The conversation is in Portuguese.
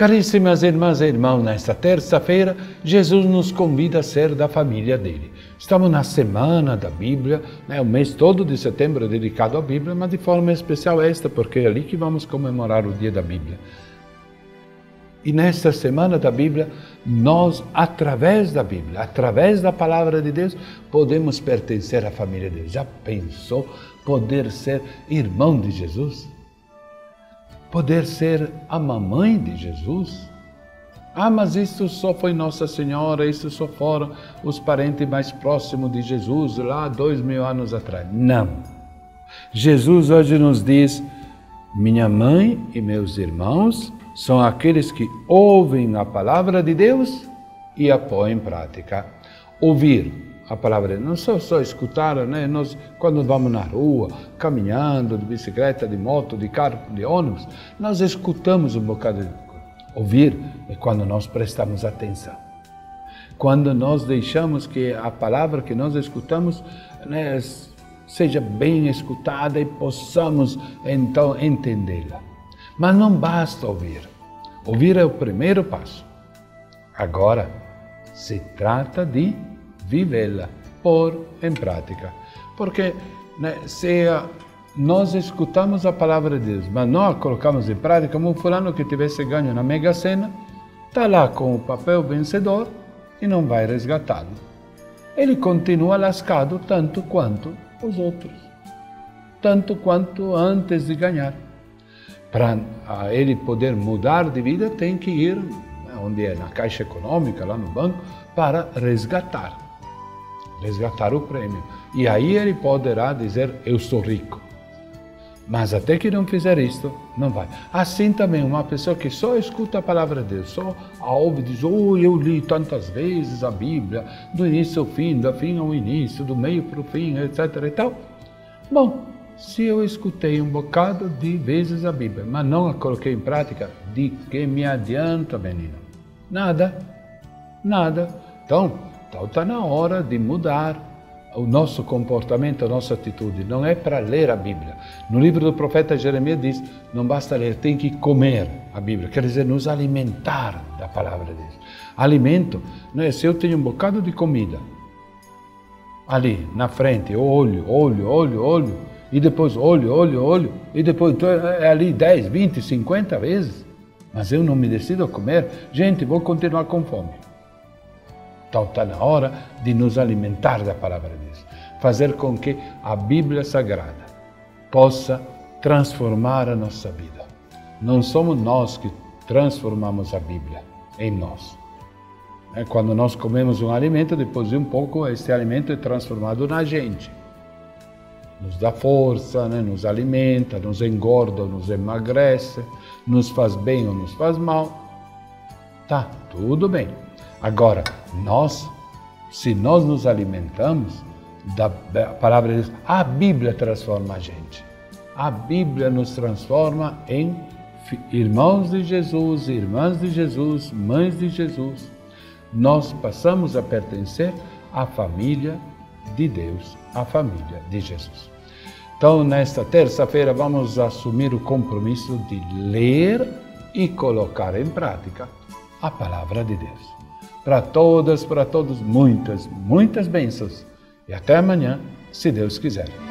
Caríssimas irmãs e irmãos, nesta terça-feira, Jesus nos convida a ser da família dele. Estamos na Semana da Bíblia, o mês todo de setembro é dedicado à Bíblia, mas de forma especial esta, porque é ali que vamos comemorar o dia da Bíblia. E nesta Semana da Bíblia, nós, através da Bíblia, através da Palavra de Deus, podemos pertencer à família de Deus. Já pensou poder ser irmão de Jesus? Poder ser a mamãe de Jesus? Mas isso só foi Nossa Senhora, isso só foram os parentes mais próximos de Jesus, lá 2000 anos atrás. Não. Jesus hoje nos diz, minha mãe e meus irmãos são aqueles que ouvem a palavra de Deus e a põem em prática. Ouvir a palavra de Deus, não só escutar, nós quando vamos na rua, caminhando, de bicicleta, de moto, de carro, de ônibus, nós escutamos um bocado de coisa. Ouvir é quando nós prestamos atenção. Quando nós deixamos que a palavra que nós escutamos, seja bem escutada e possamos então entendê-la. Mas não basta ouvir. Ouvir é o primeiro passo. Agora, se trata de vivê-la, pôr em prática. Porque se nós escutamos a palavra de Deus, mas não a colocamos em prática, como um fulano que tivesse ganho na Mega Sena, está lá com o papel vencedor e não vai resgatá-lo. Ele continua lascado tanto quanto os outros, tanto quanto antes de ganhar. Para ele poder mudar de vida, tem que ir onde é, na Caixa Econômica, lá no banco, para resgatar o prêmio. E aí ele poderá dizer, eu sou rico. Mas até que não fizer isto, não vai. Assim também, uma pessoa que só escuta a palavra de Deus, só a ouve e diz, eu li tantas vezes a Bíblia, do início ao fim, do fim ao início, do meio para o fim, etc. e tal. Bom, se eu escutei um bocado de vezes a Bíblia, mas não a coloquei em prática, de que me adianta, menino? Nada. Então está na hora de mudar o nosso comportamento, a nossa atitude. Não é para ler a Bíblia. No livro do profeta Jeremias diz, não basta ler, tem que comer a Bíblia. Quer dizer, nos alimentar da palavra de Deus. Alimento, se eu tenho um bocado de comida, ali na frente, olho, e depois olho, e depois é ali 10, 20, 50 vezes, mas eu não me decido a comer, gente, vou continuar com fome. Então está na hora de nos alimentar da palavra de Deus, fazer com que a Bíblia Sagrada possa transformar a nossa vida. Não somos nós que transformamos a Bíblia em nós. Quando nós comemos um alimento, depois de um pouco, este alimento é transformado na gente. Nos dá força, nos alimenta, nos engorda ou nos emagrece, nos faz bem ou nos faz mal. Tá, tudo bem. Agora, se nós nos alimentamos da palavra de Deus, a Bíblia transforma a gente. A Bíblia nos transforma em irmãos de Jesus, irmãs de Jesus, mães de Jesus. Nós passamos a pertencer à família de Deus, à família de Jesus. Então, nesta terça-feira, vamos assumir o compromisso de ler e colocar em prática a palavra de Deus. Para todas, para todos, muitas bênçãos. E até amanhã, se Deus quiser.